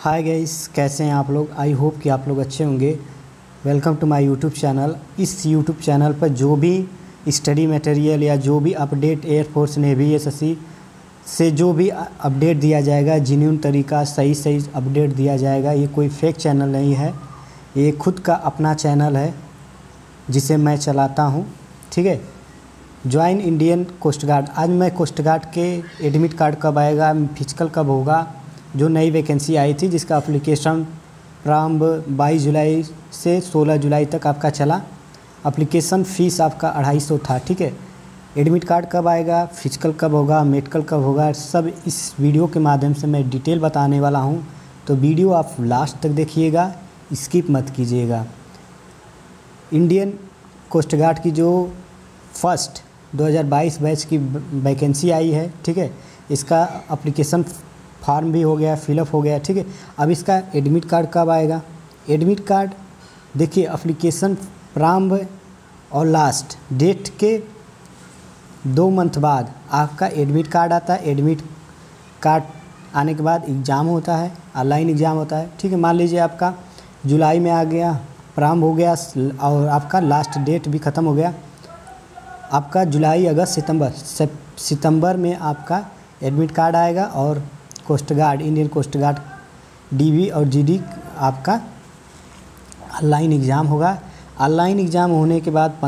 Hi guys, कैसे हैं आप लोग। आई होप कि आप लोग अच्छे होंगे। Welcome to my YouTube channel. इस यूट्यूब चैनल पर जो भी स्टडी मटेरियल या जो भी अपडेट एयरफोर्स नेवी एसएससी से जो भी अपडेट दिया जाएगा, जेन्युइन तरीका सही अपडेट दिया जाएगा। ये कोई फेक चैनल नहीं है, ये खुद का अपना चैनल है जिसे मैं चलाता हूँ। ठीक है। Join Indian coast guard. आज मैं कोस्ट गार्ड के एडमिट कार्ड कब आएगा, फिजिकल कब होगा, जो नई वैकेंसी आई थी जिसका एप्लीकेशन प्रारंभ 22 जुलाई से 16 जुलाई तक आपका चला। एप्लीकेशन फ़ीस आपका 250 था। ठीक है। एडमिट कार्ड कब आएगा, फिजिकल कब होगा, मेडिकल कब होगा, सब इस वीडियो के माध्यम से मैं डिटेल बताने वाला हूं। तो वीडियो आप लास्ट तक देखिएगा, स्किप मत कीजिएगा। इंडियन कोस्ट गार्ड की जो फर्स्ट 2022 बैच की वैकेंसी आई है, ठीक है, इसका एप्लीकेशन फॉर्म भी हो गया, फिलअप हो गया। ठीक है। अब इसका एडमिट कार्ड कब आएगा। एडमिट कार्ड देखिए, एप्लीकेशन प्रारंभ और लास्ट डेट के 2 मंथ बाद आपका एडमिट कार्ड आता है। एडमिट कार्ड आने के बाद एग्ज़ाम होता है, ऑनलाइन एग्ज़ाम होता है। ठीक है। मान लीजिए आपका जुलाई में आ गया, प्रारंभ हो गया और आपका लास्ट डेट भी ख़त्म हो गया। आपका जुलाई, अगस्त, सितंबर में आपका एडमिट कार्ड आएगा और coast guard, Indian coast guard DV और जीडी आपका ऑनलाइन एग्ज़ाम होगा। ऑनलाइन एग्ज़ाम होने के बाद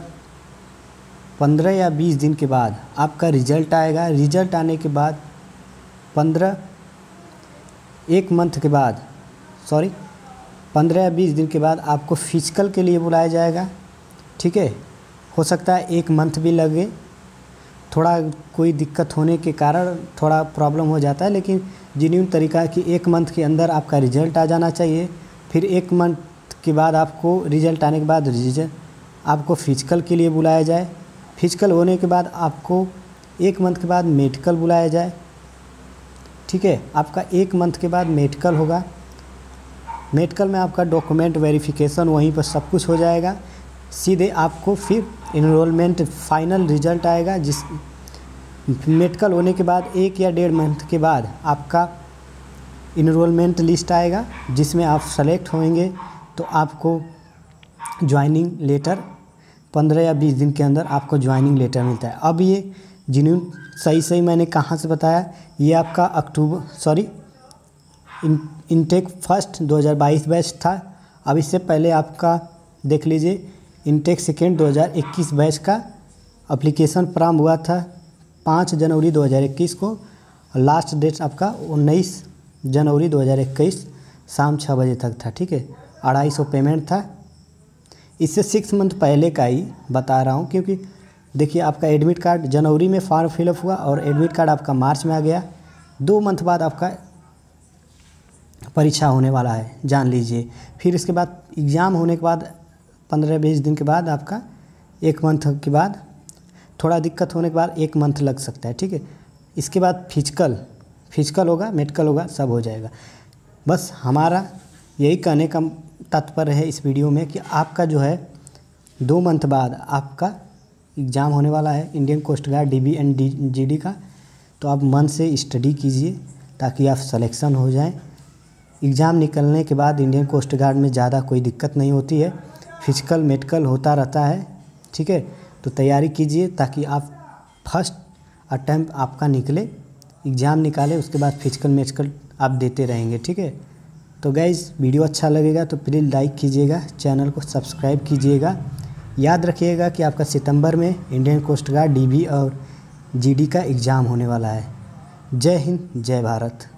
15 या 20 दिन के बाद आपका रिज़ल्ट आएगा। रिज़ल्ट आने के बाद 1 मंथ के बाद 15 या 20 दिन के बाद आपको फिजिकल के लिए बुलाया जाएगा। ठीक है। हो सकता है 1 मंथ भी लगे, थोड़ा कोई दिक्कत होने के कारण थोड़ा प्रॉब्लम हो जाता है, लेकिन जेन्युइन तरीका कि 1 मंथ के अंदर आपका रिज़ल्ट आ जाना चाहिए। फिर 1 मंथ के बाद आपको रिज़ल्ट आने के बाद आपको फिजिकल के लिए बुलाया जाए। फिजिकल होने के बाद आपको 1 मंथ के बाद मेडिकल बुलाया जाए। ठीक है। आपका 1 मंथ के बाद मेडिकल होगा। मेडिकल में आपका डॉक्यूमेंट वेरिफिकेशन वहीं पर सब कुछ हो जाएगा। सीधे आपको फिर इनरोलमेंट फाइनल रिज़ल्ट आएगा। जिस मेडिकल होने के बाद 1 या 1.5 मंथ के बाद आपका इनरोलमेंट लिस्ट आएगा, जिसमें आप सेलेक्ट होंगे तो आपको ज्वाइनिंग लेटर 15 या 20 दिन के अंदर आपको ज्वाइनिंग लेटर मिलता है। अब ये जेन्युइन सही मैंने कहाँ से बताया, ये आपका इनटेक फर्स्ट 2022 बैच था। अब इससे पहले आपका देख लीजिए, इनटेक सेकेंड 2021 बैच का एप्लीकेशन प्रारंभ हुआ था 5 जनवरी 2021 को। लास्ट डेट आपका 19 जनवरी 2021 शाम 6 बजे तक था। ठीक है। 250 पेमेंट था। इससे 6 मंथ पहले का ही बता रहा हूँ, क्योंकि देखिए आपका एडमिट कार्ड जनवरी में फॉर्म फिलअप हुआ और एडमिट कार्ड आपका मार्च में आ गया। 2 मंथ बाद आपका परीक्षा होने वाला है, जान लीजिए। फिर इसके बाद एग्ज़ाम होने के बाद 15-20 दिन के बाद आपका 1 मंथ के बाद थोड़ा दिक्कत होने के बाद 1 मंथ लग सकता है। ठीक है। इसके बाद फिजिकल होगा, मेडिकल होगा, सब हो जाएगा। बस हमारा यही कहने का तात्पर्य है इस वीडियो में कि आपका जो है 2 मंथ बाद आपका एग्ज़ाम होने वाला है Indian coast guard DB and GD का। तो आप मन से स्टडी कीजिए ताकि आप सिलेक्शन हो जाएं। एग्ज़ाम निकलने के बाद इंडियन कोस्ट गार्ड में ज़्यादा कोई दिक्कत नहीं होती है, फिजिकल मेडिकल होता रहता है। ठीक है। तो तैयारी कीजिए ताकि आप फर्स्ट अटैम्प्ट आपका निकले, एग्ज़ाम निकाले, उसके बाद फिजिकल मेडिकल आप देते रहेंगे। ठीक है। तो गाइज़, वीडियो अच्छा लगेगा तो प्लीज़ लाइक कीजिएगा, चैनल को सब्सक्राइब कीजिएगा। याद रखिएगा कि आपका सितंबर में इंडियन कोस्ट गार्ड डीबी और जीडी का एग्ज़ाम होने वाला है। जय हिंद, जय भारत।